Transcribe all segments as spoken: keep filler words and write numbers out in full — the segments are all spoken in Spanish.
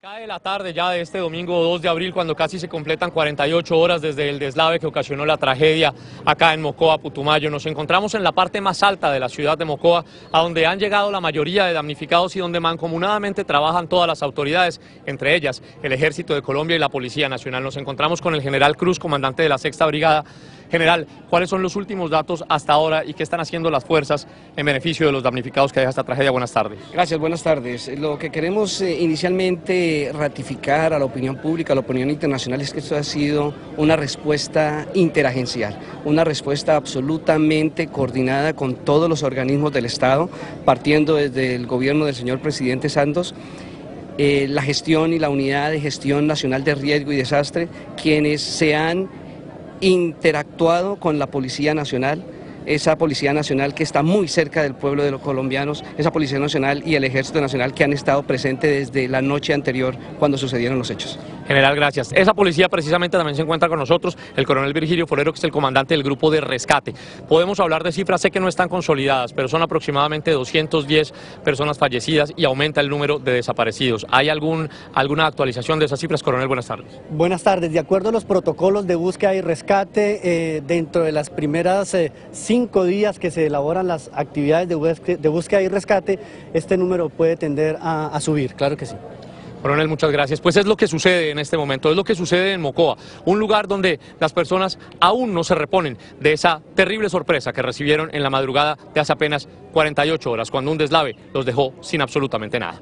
Cae la tarde ya de este domingo dos de abril, cuando casi se completan cuarenta y ocho horas desde el deslave que ocasionó la tragedia acá en Mocoa, Putumayo. Nos encontramos en la parte más alta de la ciudad de Mocoa, a donde han llegado la mayoría de damnificados y donde mancomunadamente trabajan todas las autoridades, entre ellas el Ejército de Colombia y la Policía Nacional. Nos encontramos con el general Cruz, comandante de la Sexta Brigada. General, ¿cuáles son los últimos datos hasta ahora y qué están haciendo las fuerzas en beneficio de los damnificados que deja esta tragedia? Buenas tardes. Gracias, buenas tardes. Lo que queremos eh, inicialmente ratificar a la opinión pública, a la opinión internacional, es que esto ha sido una respuesta interagencial, una respuesta absolutamente coordinada con todos los organismos del Estado, partiendo desde el gobierno del señor presidente Santos, eh, la gestión y la unidad de gestión nacional de riesgo y desastre, quienes se han interactuado con la Policía Nacional, esa Policía Nacional que está muy cerca del pueblo de los colombianos, esa Policía Nacional y el Ejército Nacional que han estado presentes desde la noche anterior cuando sucedieron los hechos. General, gracias. Esa policía precisamente también se encuentra con nosotros, el coronel Virgilio Forero, que es el comandante del grupo de rescate. Podemos hablar de cifras, sé que no están consolidadas, pero son aproximadamente doscientas diez personas fallecidas y aumenta el número de desaparecidos. ¿Hay algún, alguna actualización de esas cifras, coronel? Buenas tardes. Buenas tardes. De acuerdo a los protocolos de búsqueda y rescate, eh, dentro de las primeras eh, cinco días que se elaboran las actividades de búsqueda, de búsqueda y rescate, este número puede tender a, a subir, claro que sí. Coronel, muchas gracias. Pues es lo que sucede en este momento, es lo que sucede en Mocoa, un lugar donde las personas aún no se reponen de esa terrible sorpresa que recibieron en la madrugada de hace apenas cuarenta y ocho horas, cuando un deslave los dejó sin absolutamente nada.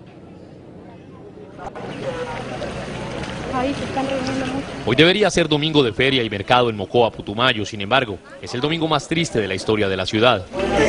Hoy debería ser domingo de feria y mercado en Mocoa, Putumayo. Sin embargo, es el domingo más triste de la historia de la ciudad.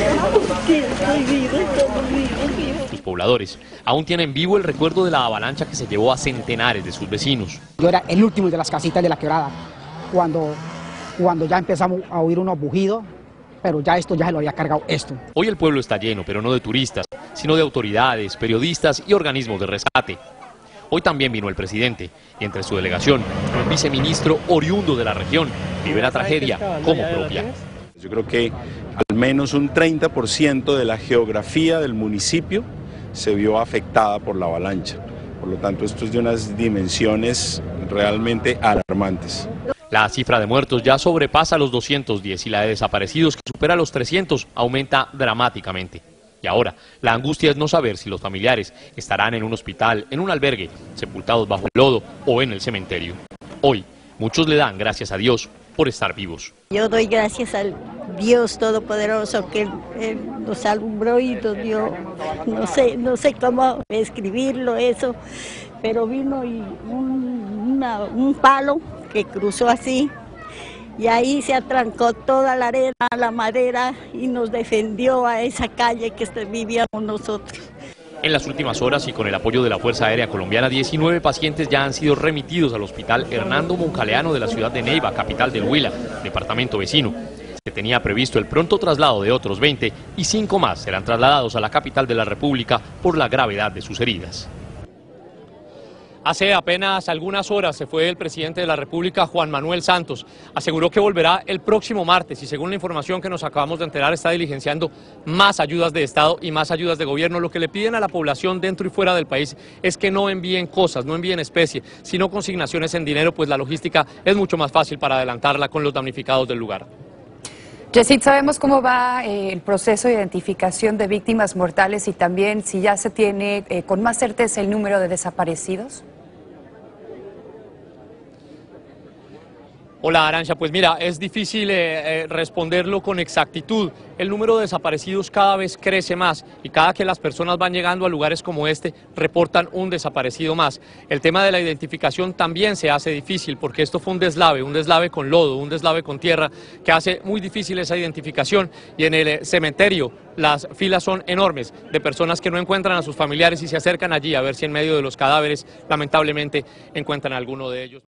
Sus pobladores aún tienen vivo el recuerdo de la avalancha que se llevó a centenares de sus vecinos. Yo era el último de las casitas de la quebrada, cuando, cuando ya empezamos a oír unos bujidos, pero ya esto ya se lo había cargado esto. Hoy el pueblo está lleno, pero no de turistas, sino de autoridades, periodistas y organismos de rescate. Hoy también vino el presidente, y entre su delegación, un viceministro oriundo de la región, vive la tragedia como propia. Yo creo que al menos un treinta por ciento de la geografía del municipio se vio afectada por la avalancha. Por lo tanto, esto es de unas dimensiones realmente alarmantes. La cifra de muertos ya sobrepasa los doscientos diez y la de desaparecidos, que supera los trescientos, aumenta dramáticamente. Y ahora, la angustia es no saber si los familiares estarán en un hospital, en un albergue, sepultados bajo el lodo o en el cementerio. Hoy, muchos le dan gracias a Dios por estar vivos. Yo doy gracias al Dios Todopoderoso que él, él nos alumbró y nos dio, no sé, no sé cómo escribirlo eso, pero vino y un, una, un palo que cruzó así. Y ahí se atrancó toda la arena, la madera, y nos defendió a esa calle que vivíamos nosotros. En las últimas horas y con el apoyo de la Fuerza Aérea Colombiana, diecinueve pacientes ya han sido remitidos al hospital Hernando Moncaleano de la ciudad de Neiva, capital del Huila, departamento vecino. Se tenía previsto el pronto traslado de otros veinte y cinco más serán trasladados a la capital de la República por la gravedad de sus heridas. Hace apenas algunas horas se fue el presidente de la República, Juan Manuel Santos. Aseguró que volverá el próximo martes y, según la información que nos acabamos de enterar, está diligenciando más ayudas de Estado y más ayudas de gobierno. Lo que le piden a la población dentro y fuera del país es que no envíen cosas, no envíen especie, sino consignaciones en dinero, pues la logística es mucho más fácil para adelantarla con los damnificados del lugar. Yesid, ¿sabemos cómo va eh, el proceso de identificación de víctimas mortales y también si ya se tiene eh, con más certeza el número de desaparecidos? Hola, Arancha, pues mira, es difícil eh, eh, responderlo con exactitud. El número de desaparecidos cada vez crece más y cada que las personas van llegando a lugares como este reportan un desaparecido más. El tema de la identificación también se hace difícil porque esto fue un deslave, un deslave con lodo, un deslave con tierra que hace muy difícil esa identificación, y en el eh, cementerio las filas son enormes de personas que no encuentran a sus familiares y se acercan allí a ver si en medio de los cadáveres lamentablemente encuentran a alguno de ellos.